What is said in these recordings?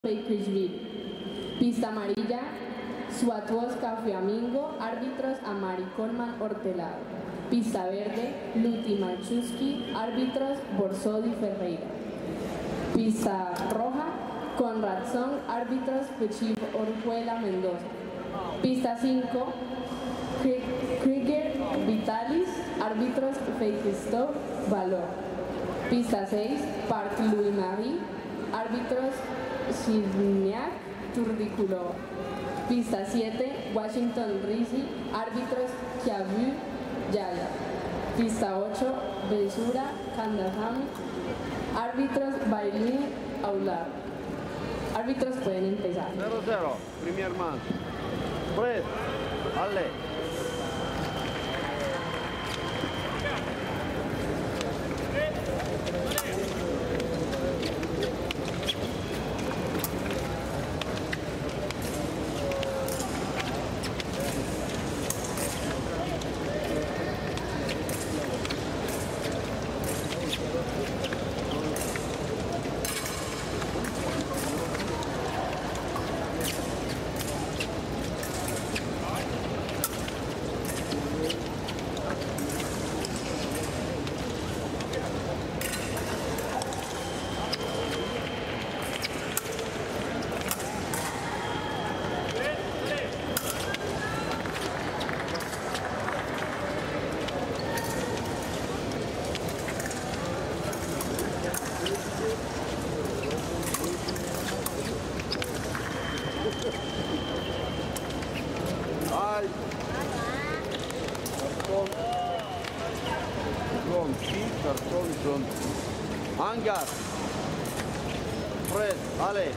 Bakersville. Pista amarilla, Suatuosca Flamingo, árbitros Amari Colman Hortelado. Pista verde, Luti Malchusky, árbitros Borsodi Ferreira. Pista roja, Conrad Song, árbitros Pechif Orjuela Mendoza. Pista 5, Krieger Vitalis, árbitros Feikistov Valor. Pista 6, Park Louis Marie, árbitros Sidniak Turdikulova. Pista 7, Washington Rizzi, árbitros Kiavu Yaya. Pista 8, Besura Kandaham, árbitros Bailín Aular. Árbitros pueden empezar. 0-0, primer man. Fred, Ale. Hangar, Fred, Ale.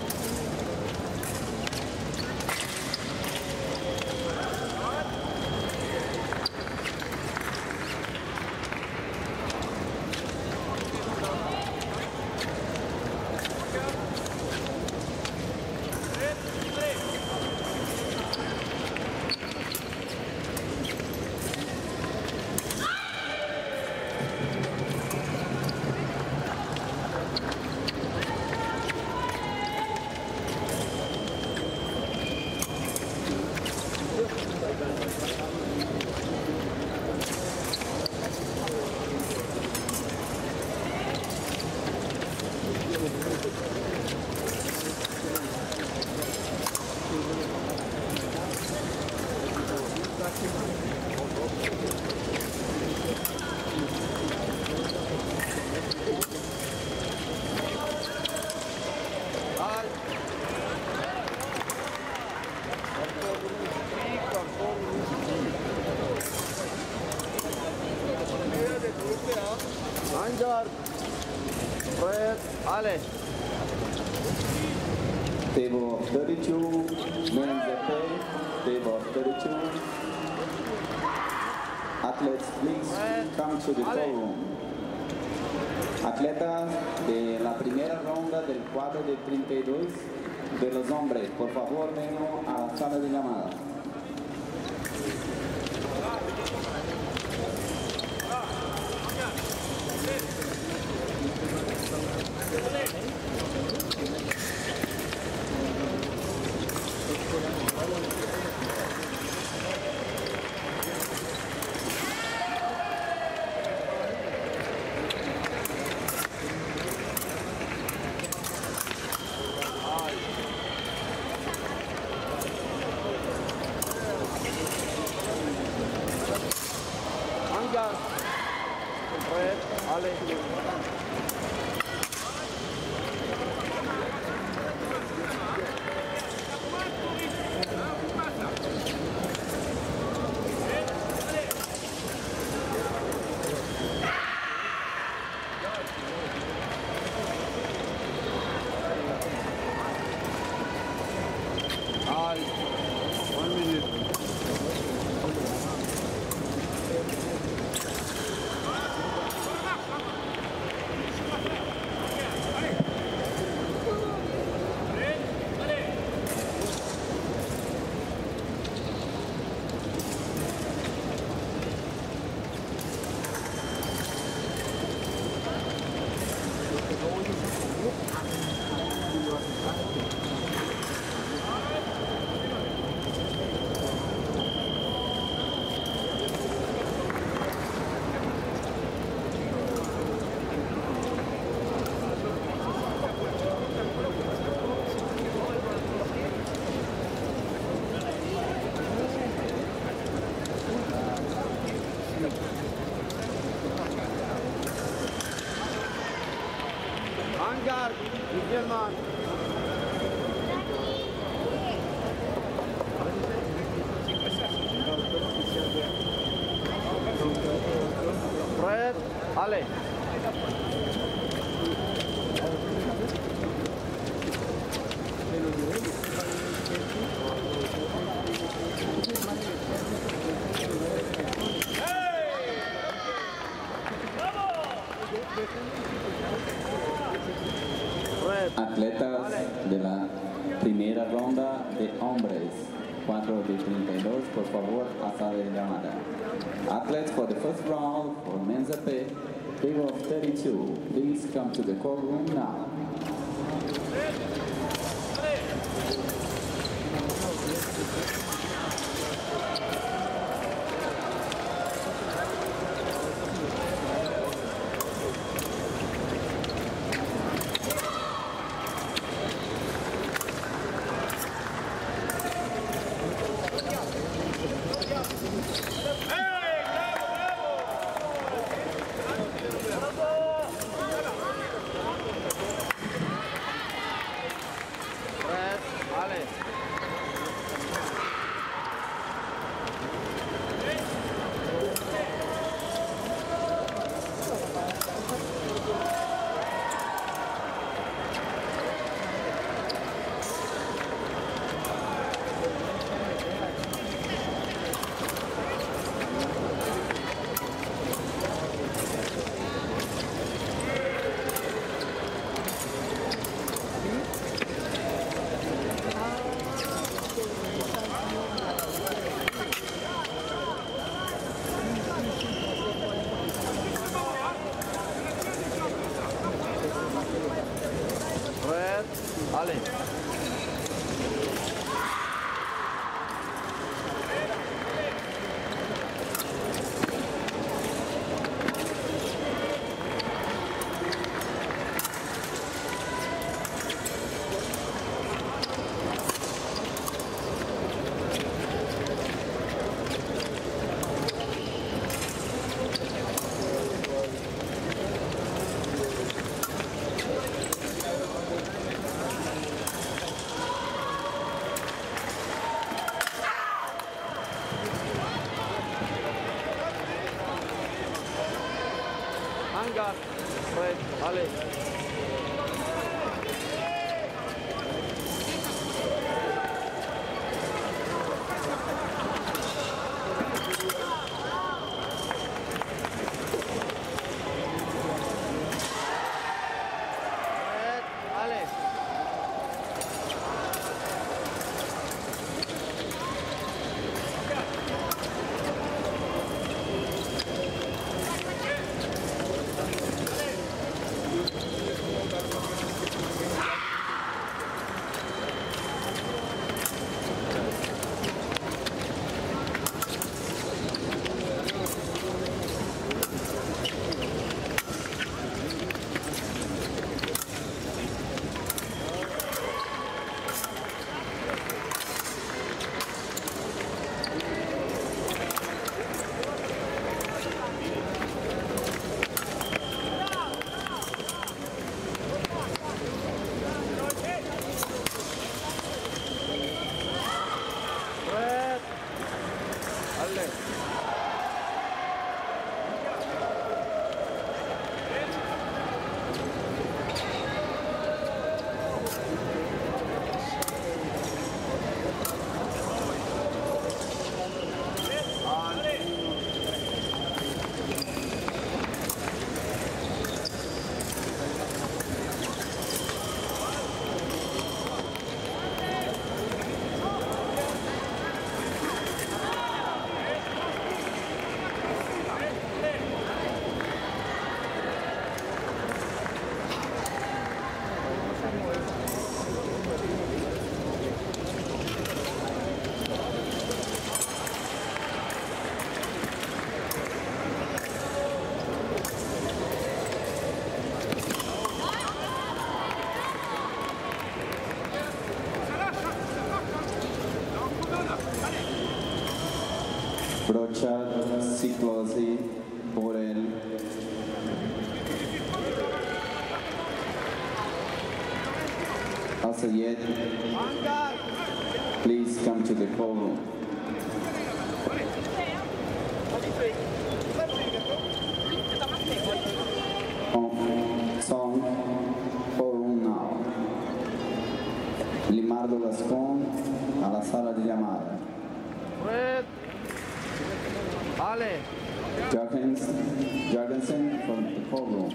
Hangar, Fred, Ale. Table 32, men's FA, table 32. Athletes, please come to the call room. Atletas de la primera ronda del cuadro de 32 de los hombres, por favor vengan a la sala de llamada. Hangar, Fred, Ale. Al, 1 minute. Ale. Atletas de la primera ronda de hombres, 4 de 32, por favor, a sala de llamada. Athletes for the first round for men's AP, table of 32, please come to the courtroom now. Ale. Hangar, red, Ale. Red, Ale. Brochard, Ciclosi, Borel. Asayed, please come to the courtroom. Limardo Gascón a la sala de llamada. Red. Ale. Jorgensen from the courtroom.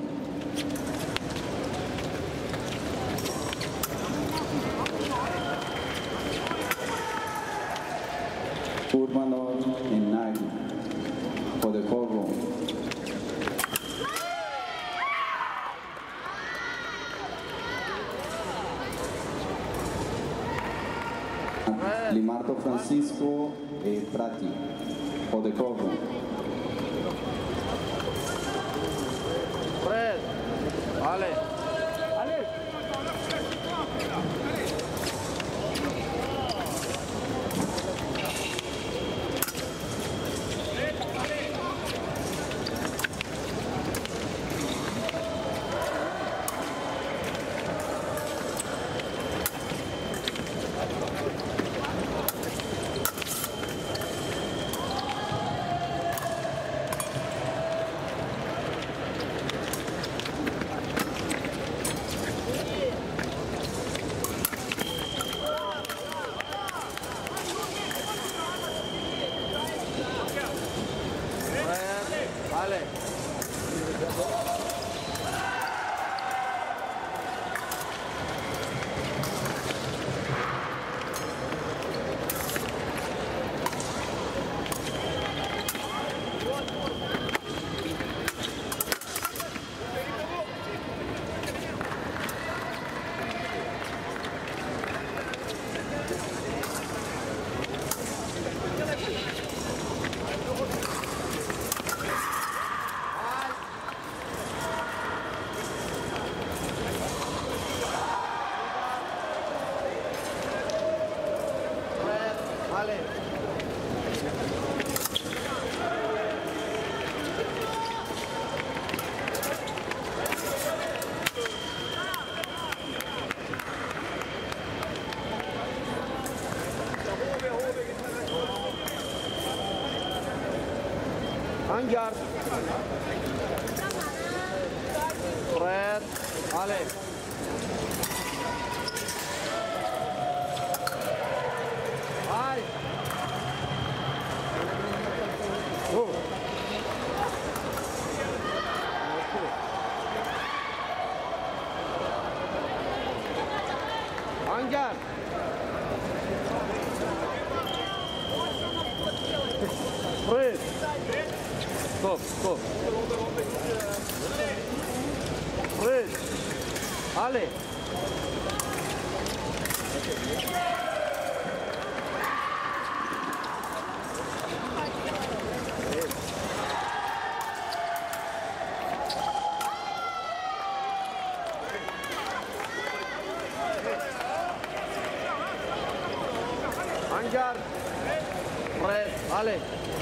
Urbanov and Nagy for the courtroom. Limardo Francisco e Prati for the courtroom. Red. Ale. Ale. Ale. Ale. Anjar. Red. Ale. Ay. Oh. Anjar. Red. Stop. Red. Ale. Anjar. Red. Ale.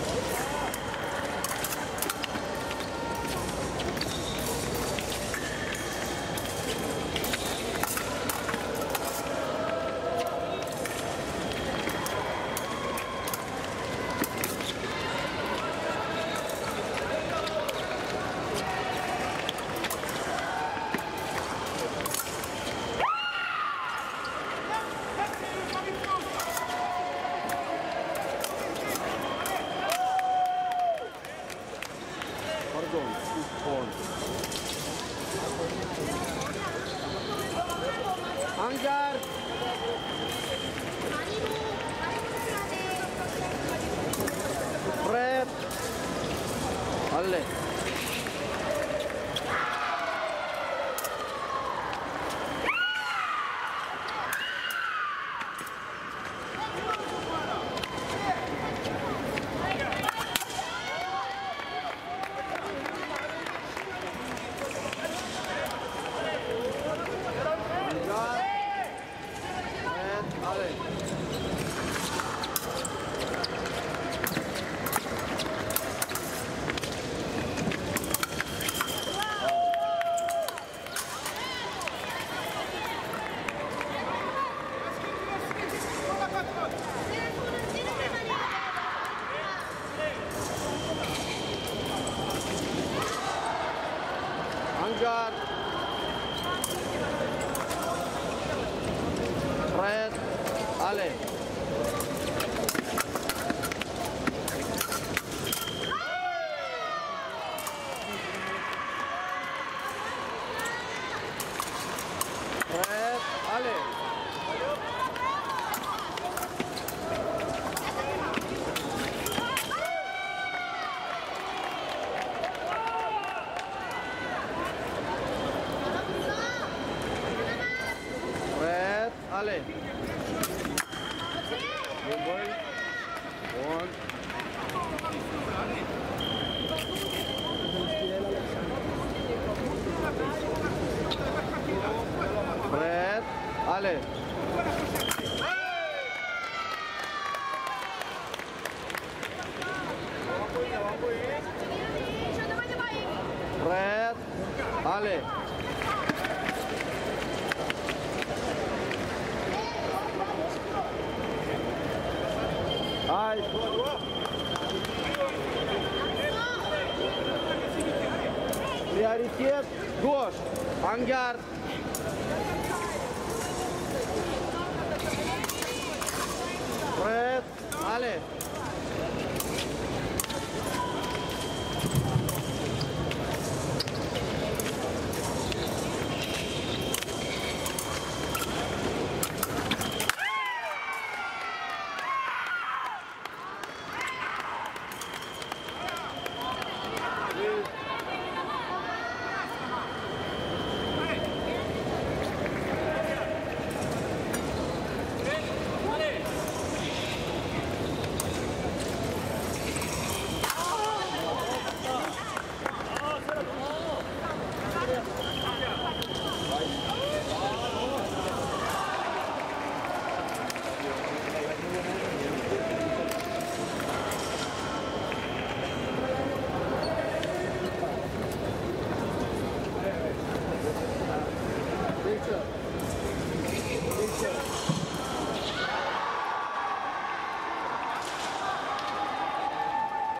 Anjar. Red. Ale. Ale. Red, ale. Red, ale. Good boy. One. Red, ale. Red, ale. Hai. Prioritet, gauche. En garde.